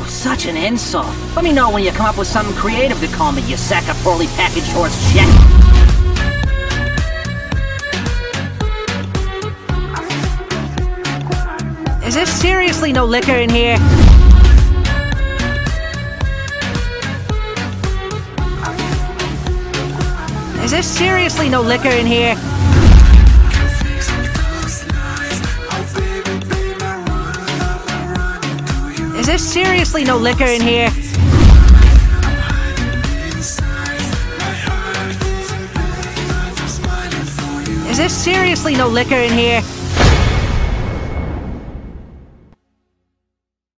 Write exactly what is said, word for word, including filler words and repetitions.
Oh, such an insult. Let me know when you come up with something creative to call me, you sack of poorly packaged horse shit. Is there seriously no liquor in here? Is there seriously no liquor in here? Is there seriously no liquor in here? Is there seriously no liquor in here?